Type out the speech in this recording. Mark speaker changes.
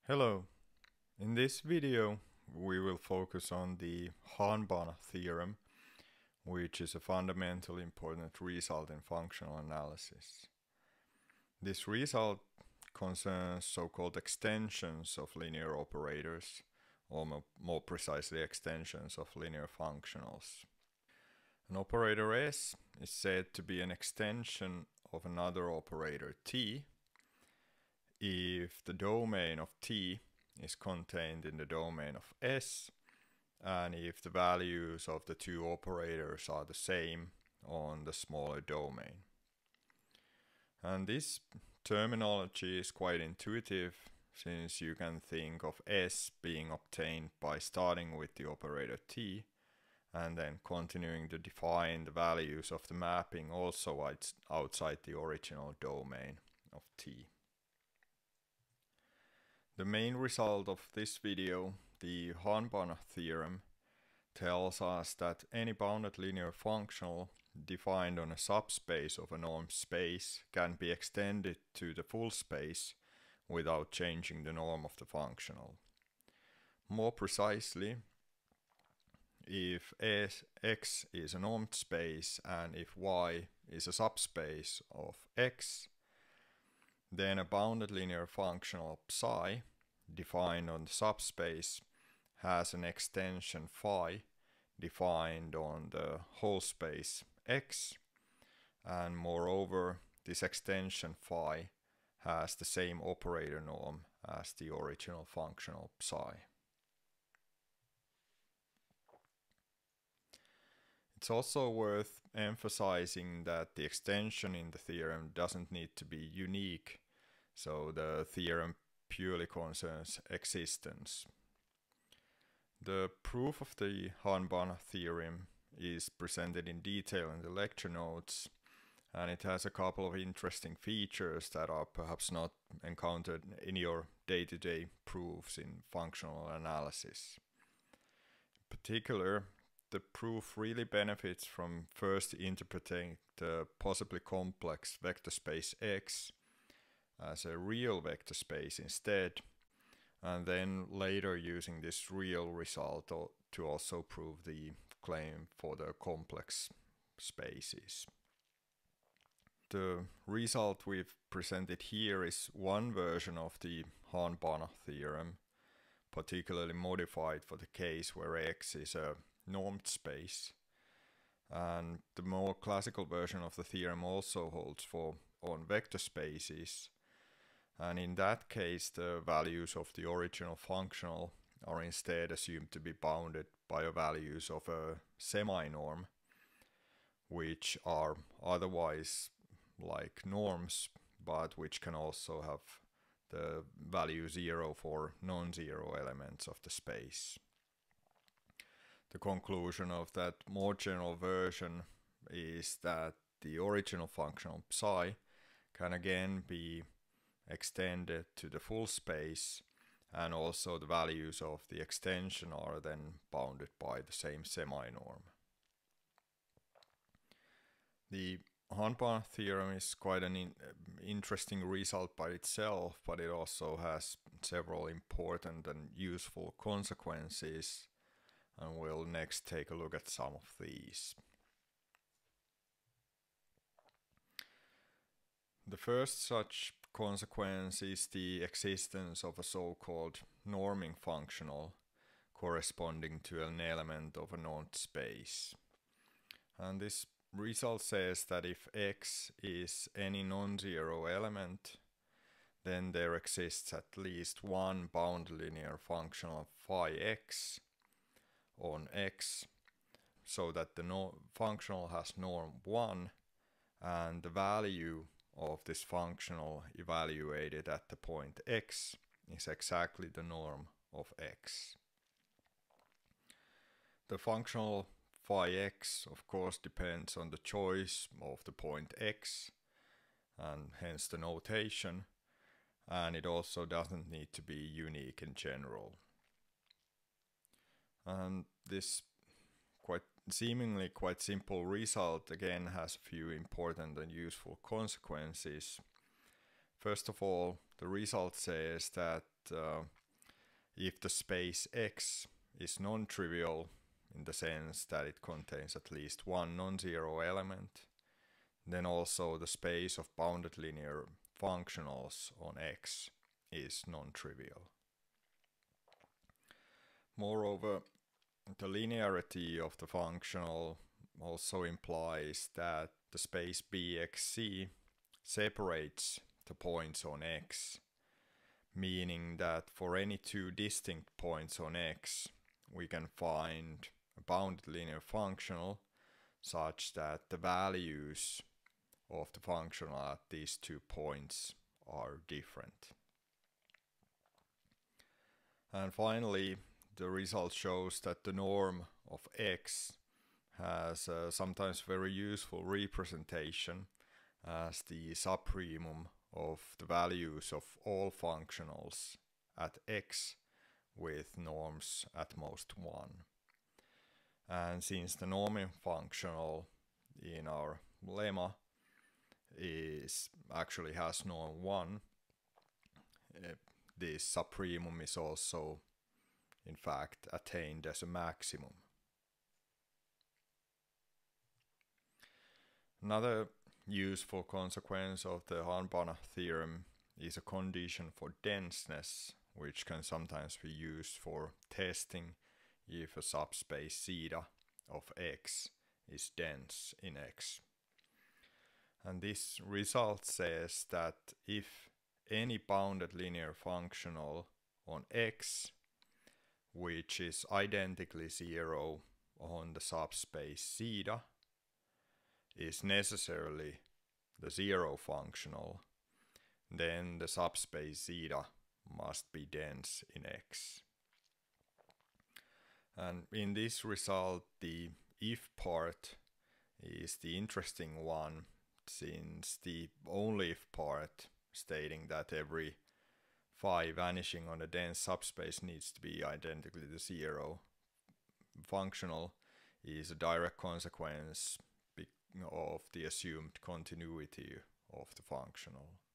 Speaker 1: Hello. In this video we will focus on the Hahn-Banach Theorem, which is a fundamentally important result in functional analysis. This result concerns so-called extensions of linear operators, or more precisely extensions of linear functionals. An operator S is said to be an extension of another operator T if the domain of T is contained in the domain of S, and if the values of the two operators are the same on the smaller domain. And this terminology is quite intuitive, since you can think of S being obtained by starting with the operator T and then continuing to define the values of the mapping also outside the original domain of T. The main result of this video, the Hahn-Banach theorem, tells us that any bounded linear functional defined on a subspace of a normed space can be extended to the full space without changing the norm of the functional. More precisely, if X is a normed space and if Y is a subspace of X, then a bounded linear functional psi defined on the subspace has an extension phi defined on the whole space X, and moreover this extension phi has the same operator norm as the original functional psi. It's also worth emphasizing that the extension in the theorem doesn't need to be unique, so the theorem purely concerns existence. The proof of the Hahn-Banach theorem is presented in detail in the lecture notes, and it has a couple of interesting features that are perhaps not encountered in your day-to-day proofs in functional analysis. In particular, the proof really benefits from first interpreting the possibly complex vector space X as a real vector space instead, and then later using this real result to also prove the claim for the complex spaces. The result we've presented here is one version of the Hahn-Banach theorem, particularly modified for the case where X is a normed space, and the more classical version of the theorem also holds for on vector spaces, and in that case the values of the original functional are instead assumed to be bounded by the values of a semi-norm, which are otherwise like norms but which can also have the value 0 for non-zero elements of the space. The conclusion of that more general version is that the original functional psi can again be extended to the full space, and also the values of the extension are then bounded by the same semi-norm. The Hahn-Banach theorem is quite an interesting result by itself, but it also has several important and useful consequences, and we'll next take a look at some of these. The first such consequence is the existence of a so-called norming functional corresponding to an element of a normed space. And this result says that if X is any non-zero element, then there exists at least one bounded linear functional phi x on X, so that the functional has norm 1, and the value of this functional evaluated at the point X is exactly the norm of X. The functional phi x of course depends on the choice of the point X, and hence the notation, and it also doesn't need to be unique in general. And this seemingly quite simple result again has a few important and useful consequences. First of all, the result says that if the space X is non-trivial in the sense that it contains at least one non-zero element, then also the space of bounded linear functionals on X is non-trivial. Moreover, the linearity of the functional also implies that the space BXC separates the points on X, meaning that for any two distinct points on X, we can find a bounded linear functional such that the values of the functional at these 2 points are different. And finally, the result shows that the norm of X has a sometimes very useful representation as the supremum of the values of all functionals at X with norms at most 1. And since the norming functional in our lemma actually has norm 1, this supremum is also in fact attained as a maximum. Another useful consequence of the Hahn-Banach theorem is a condition for denseness, which can sometimes be used for testing if a subspace zeta of X is dense in X. And this result says that if any bounded linear functional on X, which is identically zero on the subspace zeta, is necessarily the zero functional, then the subspace zeta must be dense in X. And in this result, the if part is the interesting one, since the only if part, stating that every phi vanishing on a dense subspace needs to be identically the zero functional, is a direct consequence of the assumed continuity of the functional.